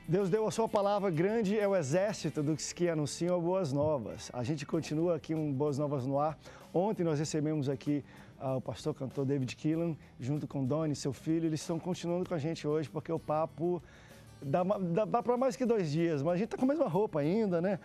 Deus deu a sua palavra, grande é o exército dos que anunciam boas novas. A gente continua aqui um Boas Novas no ar. Ontem nós recebemos aqui o pastor cantor David Keelan, junto com Doni, seu filho. Eles estão continuando com a gente hoje, porque o papo dá para mais que 2 dias, mas a gente tá com a mesma roupa ainda, né?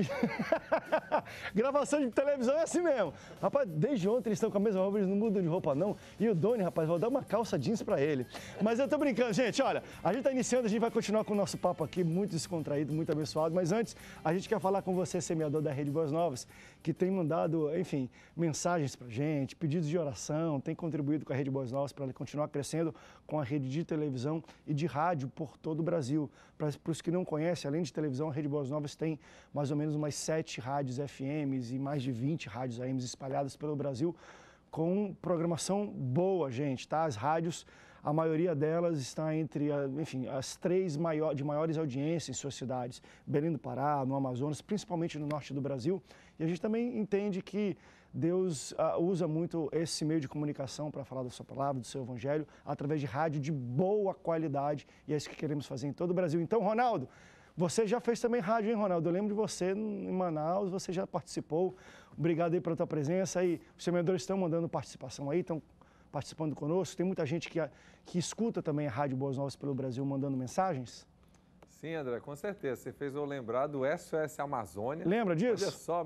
Gravação de televisão é assim mesmo. Rapaz, desde ontem eles estão com a mesma roupa, eles não mudam de roupa não. E o Doni, rapaz, vou dar uma calça jeans para ele. Mas eu tô brincando, gente, olha, a gente tá iniciando, a gente vai continuar com o nosso papo aqui, muito descontraído, muito abençoado, mas antes, a gente quer falar com você, semeador da Rede Boas Novas, que tem mandado, enfim, mensagens pra gente, pedidos de oração, tem contribuído com a Rede Boas Novas para ela continuar crescendo com a rede de televisão e de rádio por todo o Brasil. Para os que não conhecem, além de televisão, a Rede Boas Novas tem mais ou menos umas 7 rádios FMs e mais de 20 rádios AMs espalhadas pelo Brasil, com programação boa, gente, tá? As rádios, a maioria delas está entre, enfim, as 3 de maiores audiências em suas cidades, Belém do Pará, no Amazonas, principalmente no norte do Brasil. E a gente também entende que Deus usa muito esse meio de comunicação para falar da sua palavra, do seu evangelho, através de rádio de boa qualidade, e é isso que queremos fazer em todo o Brasil. Então, Ronaldo, você já fez também rádio, hein, Ronaldo? Eu lembro de você em Manaus, você já participou. Obrigado aí pela tua presença. E os semeadores estão mandando participação aí, estão participando conosco. Tem muita gente que escuta também a Rádio Boas Novas pelo Brasil mandando mensagens. Sim, André, com certeza. Você fez eu lembrar do SOS Amazônia. Lembra disso? Olha só,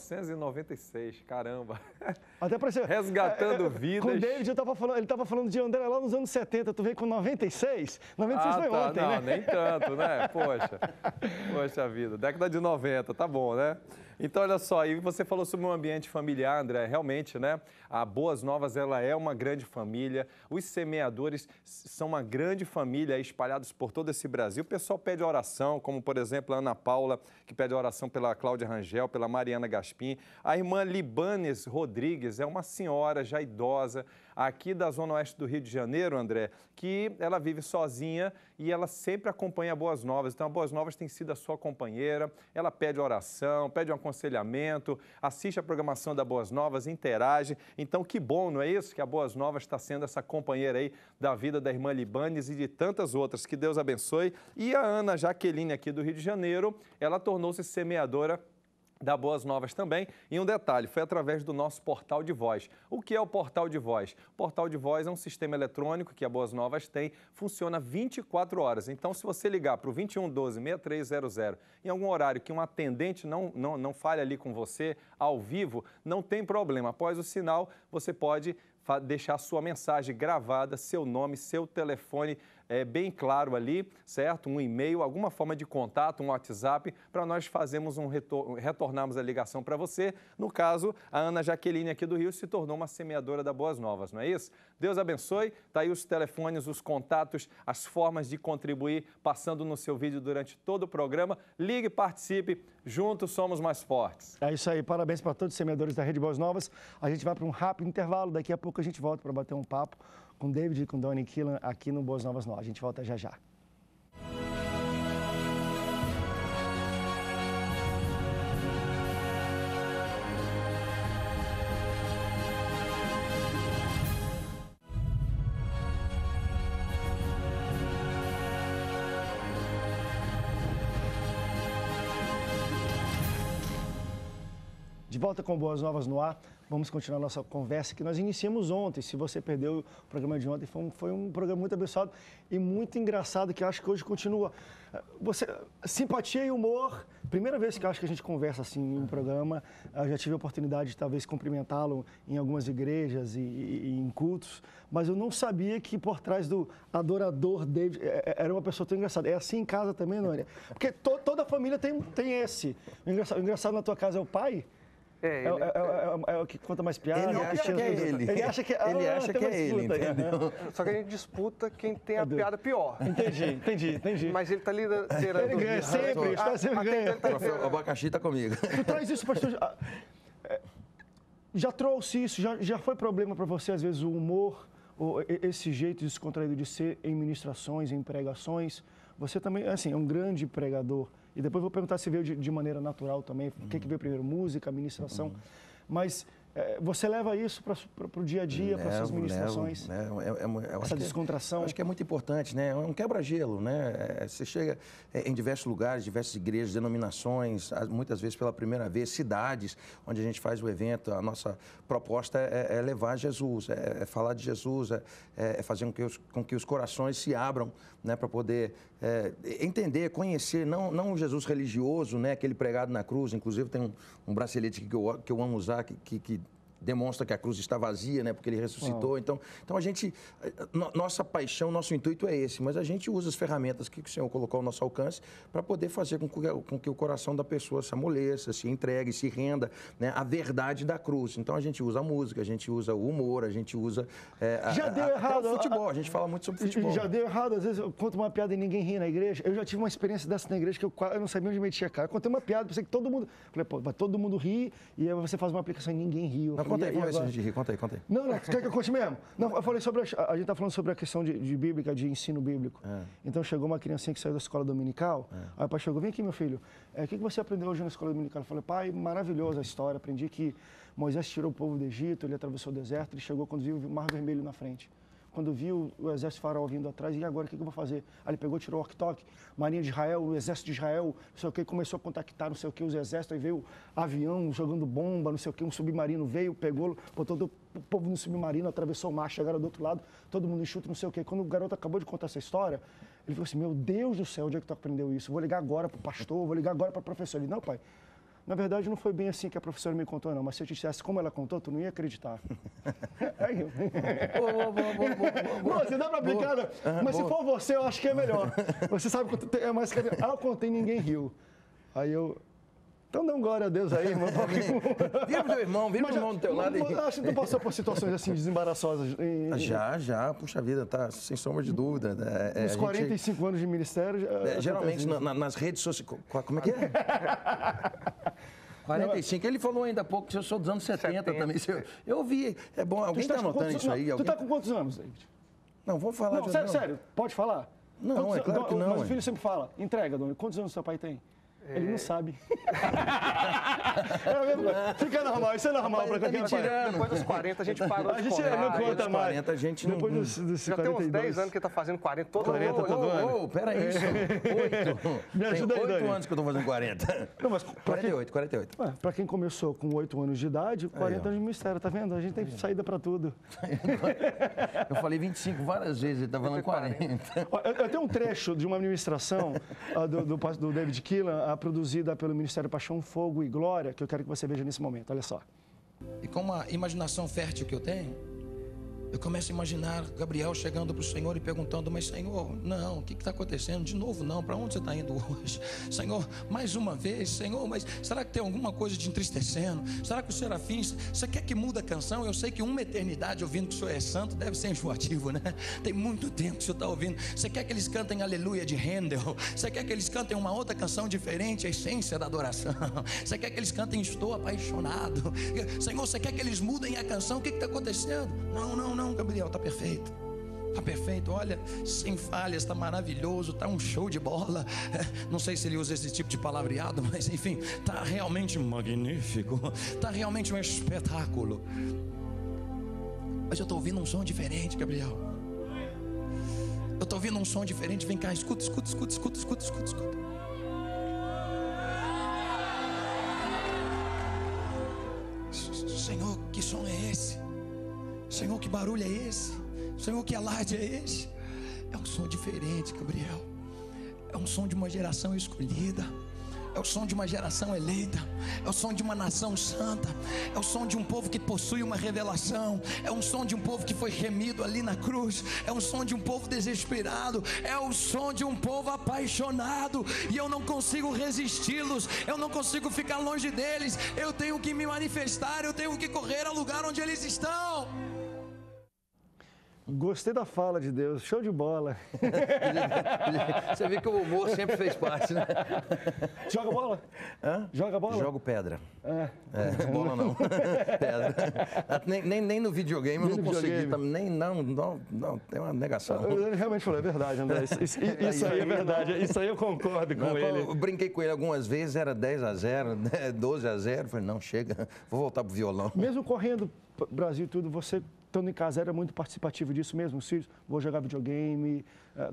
1996, caramba. Até parecia... Resgatando vidas. Com o David, ele estava falando de André lá nos anos 70, tu veio com 96? 96 foi ontem, não, né? Nem tanto, né? Poxa vida, década de 90, tá bom, né? Então, olha só, e você falou sobre um ambiente familiar, André, realmente, né? A Boas Novas, ela é uma grande família, os semeadores são uma grande família espalhados por todo esse Brasil. O pessoal pede oração, como, por exemplo, a Ana Paula, que pede oração pela Cláudia Rangel, pela Mariana Gaspim. A irmã Libanes Rodrigues é uma senhora já idosa, aqui da Zona Oeste do Rio de Janeiro, André, que ela vive sozinha e ela sempre acompanha a Boas Novas. Então, a Boas Novas tem sido a sua companheira, ela pede oração, pede um aconselhamento, assiste a programação da Boas Novas, interage. Então, que bom, não é isso? Que a Boas Novas está sendo essa companheira aí da vida da irmã Libanes e de tantas outras. Que Deus abençoe. E a Ana Jaqueline, aqui do Rio de Janeiro, ela tornou-se semeadora da Boas Novas também. E um detalhe, foi através do nosso portal de voz. O que é o portal de voz? O portal de voz é um sistema eletrônico que a Boas Novas tem, funciona 24 horas. Então, se você ligar para o 2112-6300 em algum horário que um atendente não fale ali com você ao vivo, não tem problema. Após o sinal, você pode deixar sua mensagem gravada, seu nome, seu telefone bem claro ali, certo? Um e-mail, alguma forma de contato, um WhatsApp, para nós fazermos retornarmos a ligação para você. No caso, a Ana Jaqueline aqui do Rio se tornou uma semeadora da Boas Novas, não é isso? Deus abençoe, tá aí os telefones, os contatos, as formas de contribuir, passando no seu vídeo durante todo o programa. Ligue, participe, juntos somos mais fortes. É isso aí, parabéns para todos os semeadores da Rede Boas Novas. A gente vai para um rápido intervalo, daqui a pouco a gente volta para bater um papo com David e com Doni Keelan aqui no Boas Novas Novas. A gente volta já já. De volta com Boas Novas no ar, vamos continuar nossa conversa que nós iniciamos ontem. Se você perdeu o programa de ontem, foi um programa muito abençoado e muito engraçado, que eu acho que hoje continua. Simpatia e humor, primeira vez que eu acho que a gente conversa assim em um programa. Eu já tive a oportunidade de talvez cumprimentá-lo em algumas igrejas e em cultos, mas eu não sabia que por trás do adorador David era uma pessoa tão engraçada. É assim em casa também, Nônia? Porque toda a família tem esse. O engraçado na tua casa é o pai? É o que conta mais piada. Ele acha que é ele. Ele acha que é ele, entendeu? Só que a gente disputa quem tem a piada pior. Entendi. Mas ele está liderando. Ele ganha sempre, está sempre ganhando. O abacaxi está comigo. Tu traz isso, pastor. Já trouxe isso? Já foi problema para você, às vezes, o humor, esse jeito descontraído de ser em ministrações, em pregações? Você também, assim, é um grande pregador. E depois vou perguntar se veio de maneira natural também. O que veio primeiro? Música, ministração. Mas Você leva isso para o dia a dia, para suas ministrações? Essa descontração? Acho que é muito importante, né? É um quebra-gelo, né? Você chega em diversos lugares, diversas igrejas, denominações, muitas vezes pela primeira vez, cidades onde a gente faz o evento. A nossa proposta é levar Jesus, é falar de Jesus, é fazer com que os corações se abram, né? Para poder entender, conhecer, não o Jesus religioso, né? Aquele pregado na cruz. Inclusive tem um bracelete que eu amo usar, que demonstra que a cruz está vazia, né? Porque ele ressuscitou. Então a gente, nossa paixão, nosso intuito é esse, mas a gente usa as ferramentas que o Senhor colocou ao nosso alcance para poder fazer com que o coração da pessoa se amoleça, se entregue, se renda, né? A verdade da cruz. Então a gente usa a música, a gente usa o humor, a gente usa até o futebol. A gente fala muito sobre futebol. Já deu errado, às vezes eu conto uma piada e ninguém ri na igreja. Eu já tive uma experiência dessa na igreja que eu não sabia onde metia a cara. Eu contei uma piada, pensei que todo mundo... Falei, pô, vai todo mundo rir e aí você faz uma aplicação e ninguém riu. Conta aí, vamos ver se a gente ri. Conta aí. Não, quer que eu conte mesmo? Não, eu falei sobre... A gente tá falando sobre a questão de bíblica, de ensino bíblico. Então chegou uma criancinha que saiu da escola dominical, aí o pai chegou, vem aqui, meu filho, o que você aprendeu hoje na escola dominical? Eu falei, pai, maravilhosa a história, aprendi que Moisés tirou o povo do Egito, ele atravessou o deserto, ele chegou quando viu o Mar Vermelho na frente. Quando viu o exército faraó vindo atrás, e agora o que eu vou fazer? Aí ele pegou, tirou o walkie-talkie, Marinha de Israel, o exército de Israel, não sei o que, começou a contactar, não sei o que, os exércitos, aí veio avião jogando bomba, não sei o que, um submarino veio, pegou, botou o povo no submarino, atravessou o mar, chegaram do outro lado, todo mundo enxuto, não sei o que. Quando o garoto acabou de contar essa história, ele falou assim, meu Deus do céu, onde é que tu aprendeu isso? Vou ligar agora pro pastor, vou ligar agora para professor. Ele, não, pai. Na verdade, não foi bem assim que a professora me contou, não. Mas se eu te dissesse como ela contou, tu não ia acreditar. Boa, você dá pra aplicar, né? Mas se for você, eu acho que é melhor. Você sabe que é mais que... eu contei, ninguém riu. Aí eu... Então dá um glória a Deus aí, irmão. Vira pro teu irmão, vira pro irmão do teu lado aí. Acho que tu passou por situações assim desembaraçosas. Já, puxa vida, tá sem sombra de dúvida. Uns 45 anos de ministério... geralmente nas redes sociais... Como é que é? 45. Ele falou ainda há pouco que eu sou dos anos 70 também. Eu ouvi. É bom, alguém está anotando isso aí? Tu tá com quantos anos, David? Não, vamos falar de... Sério, pode falar? Não, é claro que não. Mas o filho sempre fala, entrega, Dona. Quantos anos seu pai tem? Ele não sabe. Fica normal, isso é normal para qualquer pai. Depois dos 40 a gente parou de contar. Não conta mais. 40 a gente não... Depois dos já 42. Tem uns 10 anos que ele tá fazendo 40 todo ano. Peraí, 8. Me ajuda aí, 8 anos que eu tô fazendo 40. Não, mas 48. Para quem começou com 8 anos de idade, 40 anos de mistério, tá vendo? A gente tem saída para tudo. Eu falei 25 várias vezes, ele tá falando 40. Eu tenho um trecho de uma administração do David Keelan, produzida pelo Ministério Paixão, Fogo e Glória, que eu quero que você veja nesse momento. Olha só. E com uma imaginação fértil que eu tenho, eu começo a imaginar Gabriel chegando para o Senhor e perguntando, mas Senhor, não, o que está acontecendo? De novo não, para onde você está indo hoje? Senhor, mais uma vez, Senhor, mas será que tem alguma coisa te entristecendo? Será que os serafins, você quer que mude a canção? Eu sei que uma eternidade ouvindo que o Senhor é santo deve ser enjoativo, né? Tem muito tempo que o Senhor está ouvindo. Você quer que eles cantem Aleluia de Handel? Você quer que eles cantem uma outra canção diferente, a essência da adoração? Você quer que eles cantem Estou Apaixonado? Senhor, você quer que eles mudem a canção? O que está acontecendo? Não, Gabriel, está perfeito. Está perfeito, olha, sem falhas, está maravilhoso, está um show de bola. Não sei se ele usa esse tipo de palavreado, mas enfim, está realmente magnífico. Está realmente um espetáculo. Mas eu estou ouvindo um som diferente, Gabriel. Eu estou ouvindo um som diferente. Vem cá, escuta. Senhor, que som é esse? Senhor, que barulho é esse? Senhor, que alarde é esse? É um som diferente, Gabriel. É um som de uma geração escolhida. É o som de uma geração eleita. É o som de uma nação santa. É o som de um povo que possui uma revelação. É um som de um povo que foi remido ali na cruz. É um som de um povo desesperado. É o som de um povo apaixonado. E eu não consigo resisti-los. Eu não consigo ficar longe deles. Eu tenho que me manifestar. Eu tenho que correr ao lugar onde eles estão. Gostei da fala de Deus, show de bola. Você vê que o humor sempre fez parte, né? Joga bola? Hã? Joga bola? Jogo pedra. Bola não. Pedra. Nem no videogame eu não consegui. Não, tem uma negação. Ele realmente falou, é verdade, André. Isso aí é verdade. Isso aí eu concordo com ele. Eu brinquei com ele algumas vezes, era 10-0, 12-0. Falei, não, chega, vou voltar pro violão. Mesmo correndo Brasil e tudo, você estando em casa era muito participativo disso mesmo, os filhos? Vou jogar videogame.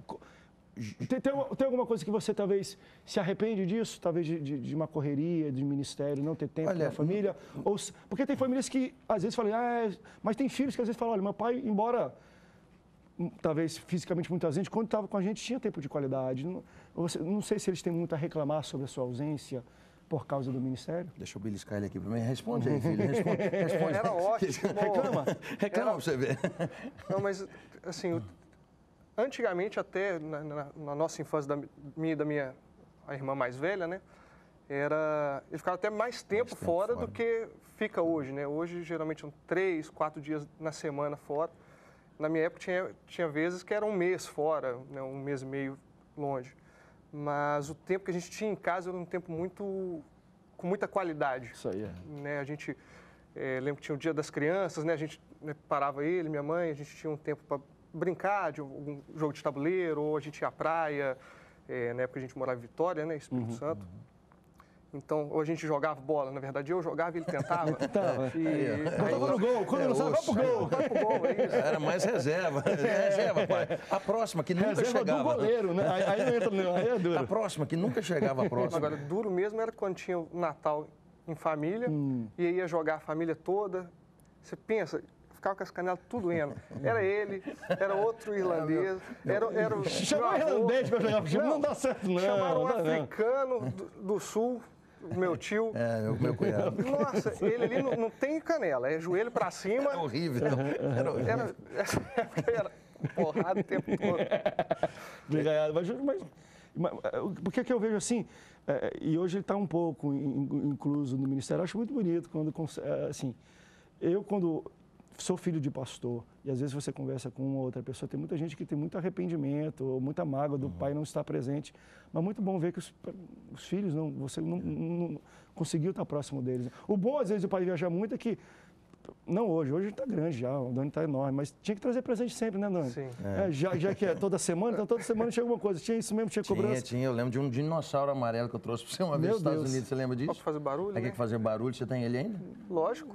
Tem alguma coisa que você talvez se arrepende disso? Talvez de uma correria, de ministério, não ter tempo para a família? Porque tem famílias que às vezes falam, mas tem filhos que às vezes falam, olha, meu pai, embora talvez fisicamente muito ausente, quando estava com a gente tinha tempo de qualidade. Não sei se eles têm muito a reclamar sobre a sua ausência por causa do ministério. Deixa eu beliscar ele aqui para mim. Responde aí, filho. Responde. Era ótimo. Reclama pra você ver. Não, mas assim, antigamente até, na nossa infância, da minha a irmã mais velha, né? Ele ficava até mais tempo fora do que fica hoje, né? Hoje, geralmente, são 3, 4 dias na semana fora. Na minha época, tinha vezes que era um mês fora, né? 1 mês e meio longe. Mas o tempo que a gente tinha em casa era um tempo com muita qualidade. Isso aí, né? A gente, lembro que tinha o Dia das Crianças, né? A gente parava ele, minha mãe, a gente tinha um tempo para brincar de algum jogo de tabuleiro, ou a gente ia à praia. Na época a gente morava em Vitória, né? Espírito Santo. Então, ou a gente jogava bola, na verdade eu jogava e ele tentava. Botava no gol, quando não sabe, vai pro gol. Vai pro gol, é isso. Era mais reserva. Reserva, pai. A próxima, que nunca reserva chegava. Do goleiro, né? Aí não entra, não, aí é duro. A próxima, que nunca chegava a próxima. Agora, duro mesmo era quando tinha o Natal em família, e aí ia jogar a família toda. Você pensa, ficava com as canelas tudo doendo. Era ele, era outro irlandês, era o chamou irlandês para jogar futebol, não dá certo não. Chamaram um africano do sul, o meu tio. Meu cunhado. Nossa, ele ali não tem canela, é joelho para cima. Era horrível. Era porrada o tempo todo. Obrigado. Mas por que eu vejo assim, e hoje ele está um pouco incluso no ministério, eu acho muito bonito quando, assim, quando sou filho de pastor, e às vezes você conversa com uma outra pessoa, tem muita gente que tem muito arrependimento, ou muita mágoa do pai não estar presente, mas muito bom ver que os filhos, você não conseguiu estar próximo deles. O bom, às vezes, o pai viajar muito é que, não hoje ele está grande já, o Doni está enorme, mas tinha que trazer presente sempre, né, Doni? Sim. Já que é toda semana, então toda semana tinha alguma coisa. Tinha isso mesmo, tinha cobrança? Tinha. Eu lembro de um dinossauro amarelo que eu trouxe para você uma vez nos Estados Unidos, você lembra disso? Posso fazer barulho, Tem que fazer barulho, você tem ele ainda? Lógico.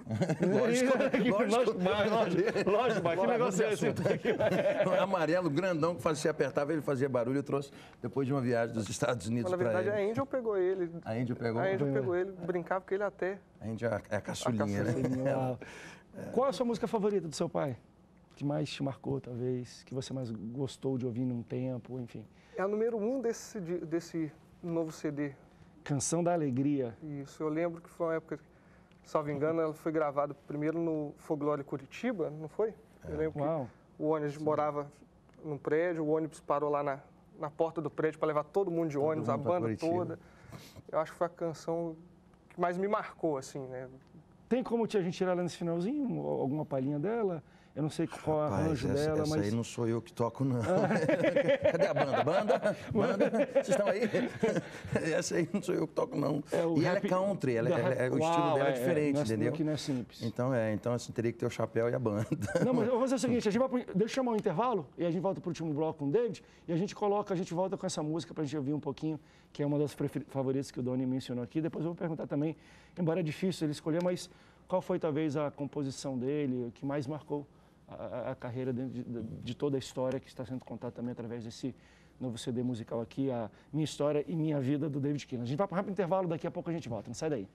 Lógico, mas que negócio é esse? Um amarelo grandão que você apertava, ele fazia barulho, eu trouxe depois de uma viagem dos Estados Unidos para ele. Na verdade, a Angel pegou ele. A Angel pegou? A Angel pegou ele, brincava com ele até. A Angel é a caçulinha, né? Qual a sua música favorita do seu pai? Que mais te marcou, talvez? Que você mais gostou de ouvir num tempo, enfim? É a número 1 desse novo CD. Canção da Alegria. Isso, eu lembro que foi uma época, salvo engano, ela foi gravada primeiro no Folclore Curitiba, não foi? Eu lembro que o ônibus morava num prédio, o ônibus parou lá na porta do prédio para levar todo mundo de ônibus, a banda toda. Eu acho que foi a canção que mais me marcou, assim, né? Tem como a gente tirar ela nesse finalzinho? Alguma palhinha dela? Eu não sei qual é o arranjo dela, mas... Essa aí não sou eu que toco, não. Cadê a banda? Banda? Vocês estão aí? Essa aí não sou eu que toco, não. E ela é country, o estilo dela é diferente, entendeu? Que não é simples. Então assim, teria que ter o chapéu e a banda. Não, mas eu vou fazer o seguinte, deixa eu chamar um intervalo e a gente volta para o último bloco com o David e a gente volta com essa música para a gente ouvir um pouquinho, que é uma das favoritas que o Doni mencionou aqui. Depois eu vou perguntar também, embora é difícil ele escolher, mas qual foi talvez a composição dele, o que mais marcou a carreira de toda a história que está sendo contada também através desse novo CD musical aqui, a Minha História e Minha Vida, do David Keelan. A gente vai para um rápido intervalo, daqui a pouco a gente volta. Não sai daí.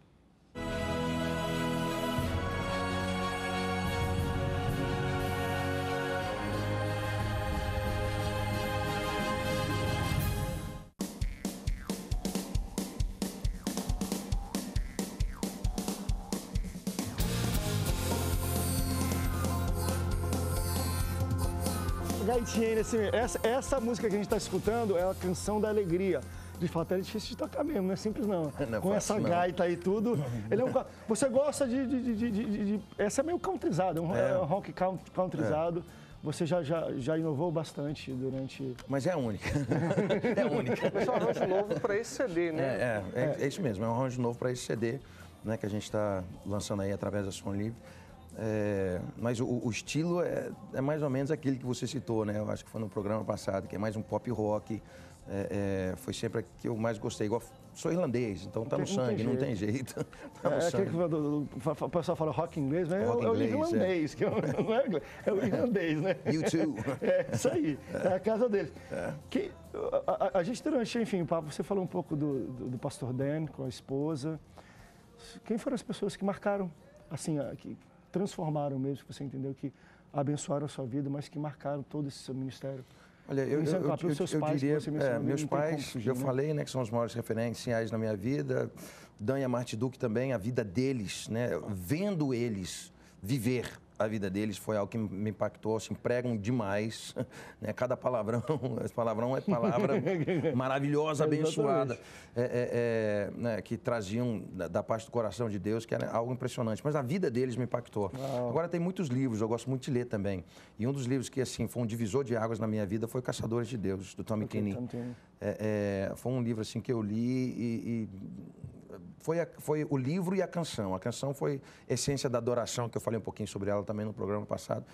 Gaitinha, essa música que a gente está escutando é a Canção da Alegria. De fato, é difícil de tocar mesmo, não é simples não. Com essa gaita aí tudo. Ele é você gosta essa é meio countryzado, é um rock countryzado. você já inovou bastante durante... Mas é a única. É a única. Esse é um arranjo novo para esse CD, né? É isso mesmo, é um arranjo novo para esse CD, né, que a gente está lançando aí através da Som Livre. Mas o estilo é mais ou menos aquele que você citou, né? Eu acho que foi no programa passado, que é mais um pop rock. Foi sempre o que eu mais gostei. Igual, sou irlandês, então tá no sangue, não tem jeito. Tá no sangue. O pessoal fala rock inglês, mas Rock é o inglês, irlandês, que não é inglês, é o irlandês, né? You too. É isso aí, é a casa deles. A gente durante, enfim, o papo, você falou um pouco do pastor Dan com a esposa. Quem foram as pessoas que marcaram, assim, que transformaram mesmo, que você entendeu, que abençoaram a sua vida, mas que marcaram todo esse seu ministério? Olha, eu diria, meus pais, eu falei, né, que são os maiores referenciais na minha vida, Dan e a Marty Duke também, a vida deles, né, vendo eles viver a vida deles foi algo que me impactou, assim, pregam demais, né, cada palavrão, esse palavrão é palavra maravilhosa, abençoada, né, que traziam da parte do coração de Deus, que era algo impressionante, mas a vida deles me impactou. Uau. Agora tem muitos livros, eu gosto muito de ler também, e um dos livros que, assim, foi um divisor de águas na minha vida foi Caçadores de Deus, do Tommy Kinney. Foi um livro, assim, que eu li e foi o livro e a canção. A canção foi Essência da Adoração, que eu falei um pouquinho sobre ela também no programa passado.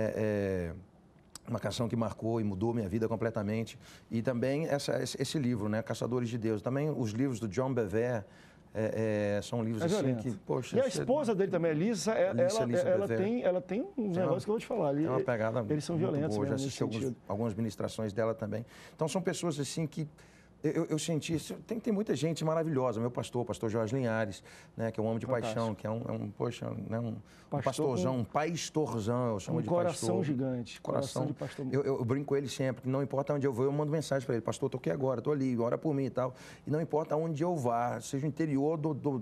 Uma canção que marcou e mudou minha vida completamente. E também esse livro, né, Caçadores de Deus. Também os livros do John Bevere, são livros assim que, poxa... E a esposa dele também, Lisa, ela tem um negócio que eu vou te falar. É uma pegada eles são violentos boa. mesmo, Já assisti algumas ministrações dela também. Então são pessoas assim que eu senti, tem muita gente maravilhosa, meu pastor Jorge Linhares, né, que eu amo de paixão, que é um pastorzão, um pastorzão, eu chamo de pastor. Coração gigante, coração de pastor. Eu brinco com ele sempre, que não importa onde eu vou, eu mando mensagem para ele, pastor, estou aqui agora, estou ali, ora por mim e tal. E não importa onde eu vá, seja o interior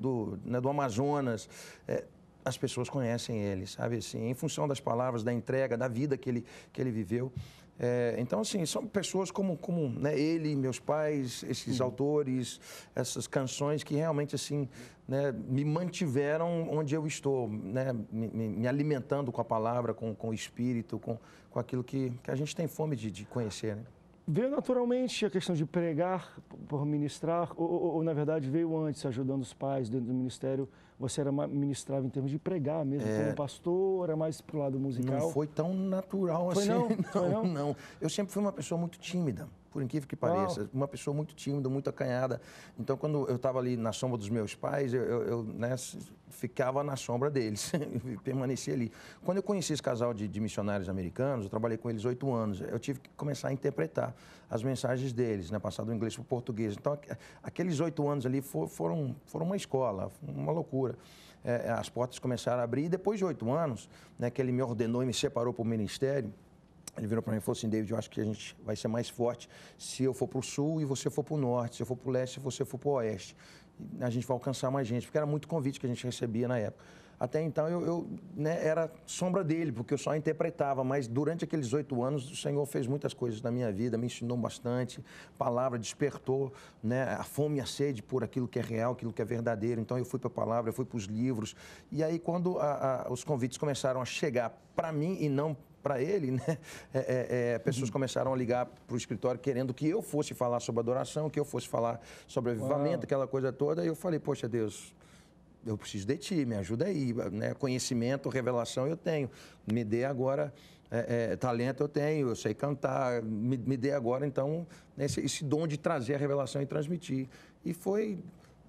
do Amazonas, as pessoas conhecem ele, sabe, assim, em função das palavras, da entrega, da vida que ele viveu. Então, assim, são pessoas como né, ele, meus pais, esses autores, essas canções que realmente, assim, né, me mantiveram onde eu estou, né, me alimentando com a palavra, com o espírito, com aquilo que a gente tem fome de conhecer, né? Veio naturalmente a questão de pregar, por ministrar, ou na verdade veio antes, ajudando os pais dentro do ministério? Você ministrava em termos de pregar mesmo, como pastor, era mais pro lado musical? Não foi tão natural assim. Não. Eu sempre fui uma pessoa muito tímida, por incrível que pareça. Uma pessoa muito tímida, muito acanhada. Então, quando eu estava ali na sombra dos meus pais, eu né, ficava na sombra deles, permanecia ali. Quando eu conheci esse casal de missionários americanos, eu trabalhei com eles 8 anos, eu tive que começar a interpretar as mensagens deles, né, passar do inglês para o português. Então, aqueles 8 anos ali foram uma escola, uma loucura. As portas começaram a abrir e depois de 8 anos, né, que ele me ordenou e me separou para o ministério, ele virou para mim e falou assim, David, eu acho que a gente vai ser mais forte se eu for para o sul e você for para o norte, se eu for para o leste e você for para o oeste. E a gente vai alcançar mais gente, porque era muito convite que a gente recebia na época. Até então eu né, era sombra dele, porque eu só interpretava, mas durante aqueles 8 anos o Senhor fez muitas coisas na minha vida, me ensinou bastante, palavra despertou, né, a fome e a sede por aquilo que é real, aquilo que é verdadeiro. Então eu fui para a palavra, eu fui para os livros. E aí quando os convites começaram a chegar para mim e não para ele, né? Pessoas começaram a ligar para o escritório querendo que eu fosse falar sobre adoração, que eu fosse falar sobre avivamento, aquela coisa toda. E eu falei, poxa Deus, eu preciso de ti, me ajuda aí, né? Conhecimento, revelação eu tenho, me dê agora, talento eu tenho, eu sei cantar, me dê agora então esse dom de trazer a revelação e transmitir. E foi...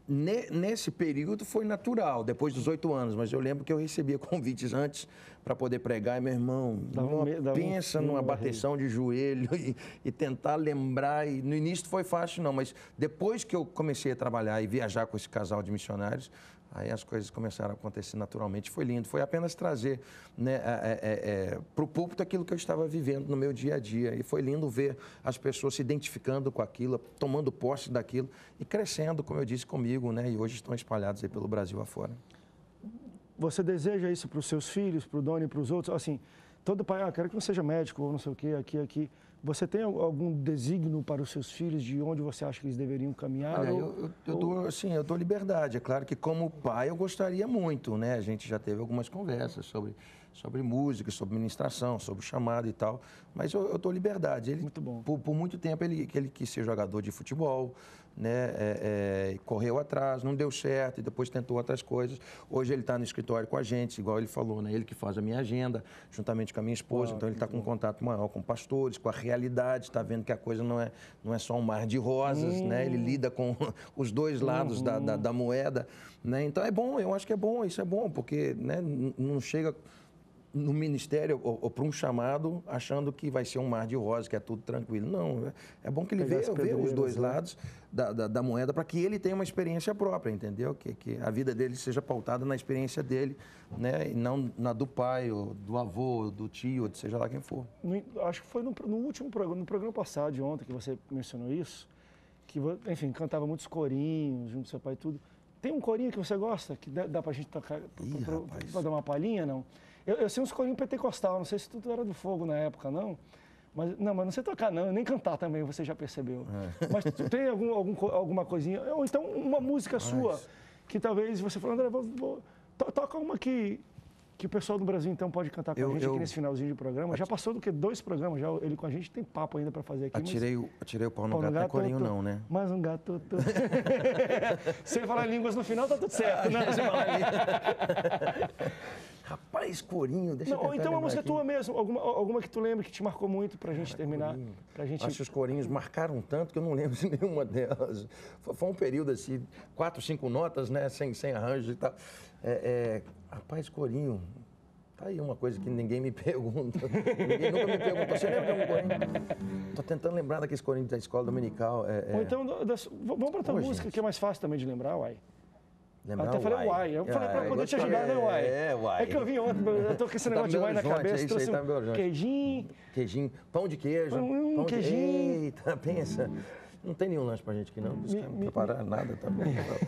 Nesse período foi natural, depois dos 8 anos, mas eu lembro que eu recebia convites antes para poder pregar e, meu irmão, pensa numa bateção de joelho e tentar lembrar. E no início foi fácil não, mas depois que eu comecei a trabalhar e viajar com esse casal de missionários, aí as coisas começaram a acontecer naturalmente. Foi lindo, foi apenas trazer, né, para o púlpito aquilo que eu estava vivendo no meu dia a dia. E foi lindo ver as pessoas se identificando com aquilo, tomando posse daquilo e crescendo, como eu disse, comigo, né? E hoje estão espalhados aí pelo Brasil afora. Você deseja isso para os seus filhos, para o Doni e para os outros? Assim, todo pai, quero que você seja médico ou não sei o quê, aqui. Você tem algum desígnio para os seus filhos de onde você acha que eles deveriam caminhar? Olha, eu dou liberdade. É claro que como pai eu gostaria muito, né? A gente já teve algumas conversas sobre música, sobre ministração, sobre chamado e tal. Mas eu dou liberdade. Ele, Muito bom. Por muito tempo ele quis ser jogador de futebol, né? Correu atrás, não deu certo e depois tentou outras coisas. Hoje ele está no escritório com a gente, igual ele falou, né? Ele que faz a minha agenda, juntamente com a minha esposa. Então ele está com um contato maior com pastores, com a realidade, está vendo que a coisa não é só um mar de rosas, né? Ele lida com os dois lados da moeda, né? Então é bom, eu acho que é bom, isso é bom, porque, né, não chega no ministério ou para um chamado achando que vai ser um mar de rosas, que é tudo tranquilo. Não, é bom que ele veja os dois lados da moeda para que ele tenha uma experiência própria, entendeu? Que a vida dele seja pautada na experiência dele, né? E não na do pai, ou do avô, ou do tio, ou seja lá quem for. Acho que foi no último programa, no programa passado, de ontem, que você mencionou isso, que, enfim, cantava muitos corinhos junto com seu pai e tudo. Tem um corinho que você gosta, que dá pra gente tocar, pra dar uma palhinha, não? Eu sei uns corinhos pentecostal, não sei se tu era do fogo na época, não. Mas não sei tocar, não, nem cantar também, você já percebeu. Mas tu tem alguma coisinha, ou então uma música sua, que talvez você falou, André, toca uma que o pessoal do Brasil, então, pode cantar com a gente aqui nesse finalzinho de programa. Já passou do que 2 programas, já ele com a gente tem papo ainda para fazer aqui. Atirei o pau no gato, não é corinho não, né? Mais um gato. Se ele falar línguas no final, tá tudo certo, né? Rapaz, corinho, deixa eu Ou então uma música aqui. tua mesmo, alguma que tu lembra que te marcou muito pra gente terminar. Acho que os corinhos marcaram tanto que eu não lembro de nenhuma delas. Foi um período assim, 4, 5 notas, né? Sem arranjo e tal. Rapaz, corinho. Tá aí uma coisa que ninguém me pergunta. Ninguém nunca me perguntou. Você lembra de algum corinho? Tô tentando lembrar daqueles corinhos da escola dominical. Ou então, vamos pra tua música, gente, que é mais fácil também de lembrar, uai. Lembrar até falei uai. Eu falei pra poder te ajudar, né, uai? Uai. É que eu vim ontem, eu tô com esse negócio de uai na cabeça, trouxe queijinho, pão de queijo. Pão queijinho. Eita, pensa. Não tem nenhum lanche pra gente aqui, não. Não preparar nada, tá bom.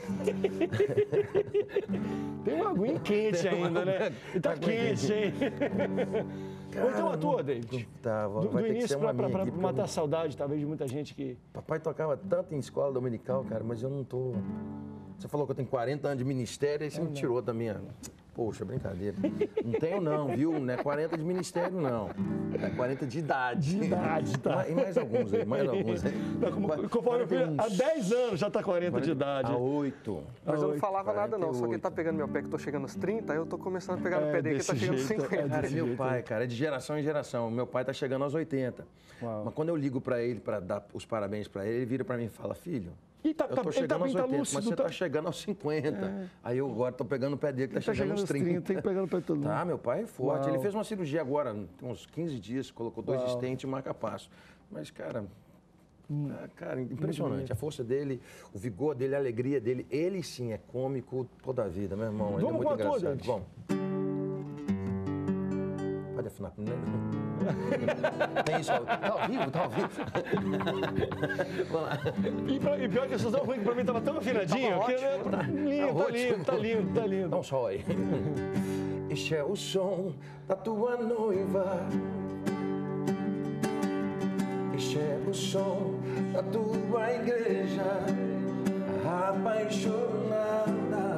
Tem uma aguinha quente ainda, né? E tá quente, hein? Ou então a tua, David. Tá, do início pra matar a saudade, talvez, de muita gente que... Papai tocava tanto em escola dominical, cara, mas eu não tô... Você falou que eu tenho 40 anos de ministério, aí você me tirou da minha... Poxa, brincadeira. Não tenho não, viu? Não é 40 de ministério, não. É 40 de idade. De idade, tá. E mais alguns aí, Conforme há 10 anos já tá 40 de idade. Há 8. Mas eu não falava nada não, só que ele tá pegando meu pé, que eu tô chegando aos 30, aí eu tô começando a pegar no pé dele, que tá chegando aos 50. Meu pai, cara, é de geração em geração. Meu pai tá chegando aos 80. Uau. Mas quando eu ligo pra ele, pra dar os parabéns pra ele vira pra mim e fala, filho... E eu tô chegando aos 80, mas você tá chegando aos 50. Aí eu agora tô pegando o pé dele, que tá chegando aos 30. Tem que pegar no pé de todo mundo. Tá, meu pai é forte. Uau. Ele fez uma cirurgia agora, tem uns 15 dias, colocou 2 estentes e marca-passo. Mas, cara, impressionante. A força dele, o vigor dele, a alegria dele. Ele sim é cômico toda a vida, meu irmão. Ele é muito engraçado. Vamos. Pode afinar primeiro? Tem isso, tá ao vivo? Vamos lá. E pior que essas duas ruins pra mim tava tão afinadinho. Tá lindo. Dá um sol aí. Este é o som da tua noiva. Este é o som da tua igreja apaixonada.